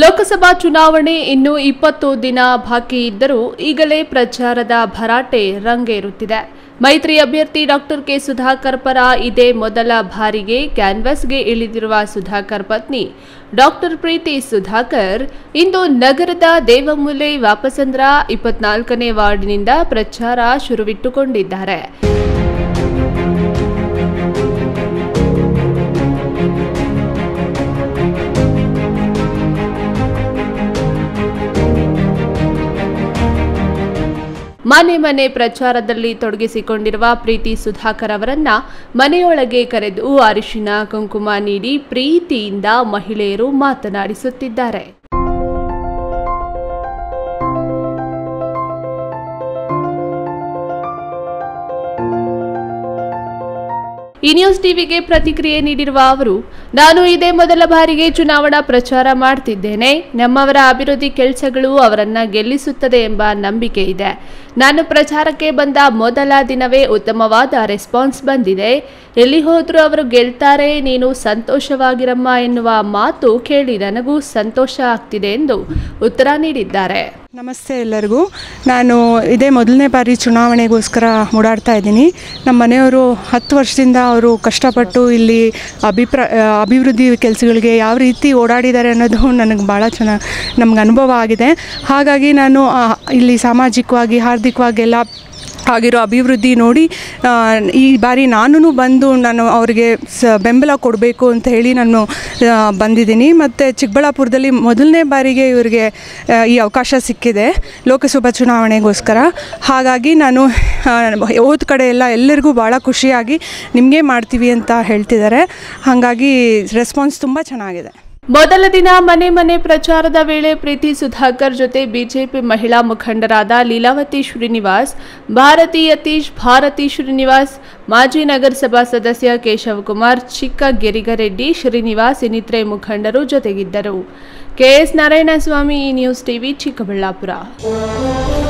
ಲೋಕಸಭಾ ಚುನಾವಣೆ ಇನ್ನು 20 ದಿನ ಬಾಕಿ ಇದ್ದರೂ ಈಗಲೇ ಪ್ರಚಾರದ ಭರಾಟೆ ರಂಗೇರುತ್ತಿದೆ. ಮೈತ್ರಿ ಅಭ್ಯರ್ಥಿ ಡಾಕ್ಟರ್ ಕೆ ಸುಧಾಕರ್ ಪರ ಇದೇ ಮೊದಲ ಬಾರಿಗೆ ಕ್ಯಾನ್ವಾಸ್ಗೆ ಇಳಿದಿರುವ ಸುಧಾಕರ್ ಪತ್ನಿ ಡಾಕ್ಟರ್ ಪ್ರೀತಿ ಸುಧಾಕರ್ ಇಂದು ನಗರದ ದೇವಮೂಲೆ ವಾಪಸಂದ್ರ 24ನೇ ವಾರ್ಡ್ನಿಂದ ಪ್ರಚಾರ ಶುರುವಿಟ್ಟುಕೊಂಡಿದ್ದಾರೆ. ಮನೆ ಮನೆ ಪ್ರಚಾರದಲ್ಲಿ ತೊಡಗಿಸಿಕೊಂಡಿರುವ ಪ್ರೀತಿ ಸುಧಾಕರ್ ಅವರನ್ನ ಮನೆಯೊಳಗೆ ಕರೆದು ಅರಿಶಿನ ಕುಂಕುಮ ನೀಡಿ ಪ್ರೀತಿಯಿಂದ ಮಹಿಳೆಯರು ಮಾತನಾಡಿಸುತ್ತಿದ್ದಾರೆ. ಈ ನ್ಯೂಸ್ ಟಿವಿಗೆ ಪ್ರತಿಕ್ರಿಯೆ ನೀಡಿರುವ ಅವರು, ನಾನು ಇದೇ ಮೊದಲ ಬಾರಿಗೆ ಚುನಾವಣಾ ಪ್ರಚಾರ ಮಾಡ್ತಿದ್ದೇನೆ. ನಮ್ಮವರ ಅಭಿವೃದ್ಧಿ ಕೆಲಸಗಳು ಅವರನ್ನ ಗೆಲ್ಲಿಸುತ್ತದೆ ಎಂಬ ನಂಬಿಕೆ ಇದೆ. ನಾನು ಪ್ರಚಾರಕ್ಕೆ ಬಂದ ಮೊದಲ ದಿನವೇ ಉತ್ತಮವಾದ ರೆಸ್ಪಾನ್ಸ್ ಬಂದಿದೆ. ಎಲ್ಲಿ ಹೋದ್ರೂ ಅವರು ಗೆಲ್ತಾರೆ, ನೀನು ಸಂತೋಷವಾಗಿರಮ್ಮ ಎನ್ನುವ ಮಾತು ಕೇಳಿ ನನಗೂ ಸಂತೋಷ ಆಗ್ತಿದೆ ಎಂದು ಉತ್ತರ ನೀಡಿದ್ದಾರೆ. ನಮಸ್ತೆ ಎಲ್ಲರಿಗೂ. ನಾನು ಇದೇ ಮೊದಲನೇ ಬಾರಿ ಚುನಾವಣೆಗೋಸ್ಕರ ಓಡಾಡ್ತಾ ಇದ್ದೀನಿ. ನಮ್ಮ ಮನೆಯವರು 10 ವರ್ಷದಿಂದ ಅವರು ಕಷ್ಟಪಟ್ಟು ಇಲ್ಲಿ ಅಭಿವೃದ್ಧಿ ಕೆಲಸಗಳಿಗೆ ಯಾವ ರೀತಿ ಓಡಾಡಿದ್ದಾರೆ ಅನ್ನೋದು ನನಗೆ ಭಾಳ ಚೆನ್ನಾಗಿ ನಮ್ಗೆ ಅನುಭವ ಆಗಿದೆ. ಹಾಗಾಗಿ ನಾನು ಇಲ್ಲಿ ಸಾಮಾಜಿಕವಾಗಿ ಆರ್ಥಿಕವಾಗಿ ಎಲ್ಲ ಆಗಿರೋ ಅಭಿವೃದ್ಧಿ ನೋಡಿ ಈ ಬಾರಿ ನಾನು ಬಂದು ನಾನು ಅವರಿಗೆ ಬೆಂಬಲ ಕೊಡಬೇಕು ಅಂತ ಹೇಳಿ ನಾನು ಬಂದಿದ್ದೀನಿ. ಮತ್ತು ಚಿಕ್ಕಬಳ್ಳಾಪುರದಲ್ಲಿ ಮೊದಲನೇ ಬಾರಿಗೆ ಇವರಿಗೆ ಈ ಅವಕಾಶ ಸಿಕ್ಕಿದೆ ಲೋಕಸಭಾ ಚುನಾವಣೆಗೋಸ್ಕರ. ಹಾಗಾಗಿ ನಾನು ಹೋದ ಕಡೆ ಎಲ್ಲರಿಗೂ ಭಾಳ ಖುಷಿಯಾಗಿ ನಿಮಗೆ ಮಾಡ್ತೀವಿ ಅಂತ ಹೇಳ್ತಿದ್ದಾರೆ. ಹಾಗಾಗಿ ರೆಸ್ಪಾನ್ಸ್ ತುಂಬ ಚೆನ್ನಾಗಿದೆ. ಮೊದಲ ದಿನ ಮನೆ ಮನೆ ಪ್ರಚಾರದ ವೇಳೆ ಪ್ರೀತಿ ಸುಧಾಕರ್ ಜೊತೆ ಬಿಜೆಪಿ ಮಹಿಳಾ ಮುಖಂಡರಾದ ಲೀಲಾವತಿ ಶ್ರೀನಿವಾಸ್, ಭಾರತಿ ಯತೀಶ್, ಭಾರತಿ ಶ್ರೀನಿವಾಸ್, ಮಾಜಿ ನಗರಸಭಾ ಸದಸ್ಯ ಕೇಶವಕುಮಾರ್, ಚಿಕ್ಕ ಗೆರಿಗರೆಡ್ಡಿ ಶ್ರೀನಿವಾಸ್ ಇನ್ನಿತರೆ ಮುಖಂಡರು ಜೊತೆಗಿದ್ದರು. KS Narayanaswamy, news TV, Chikkaballapur.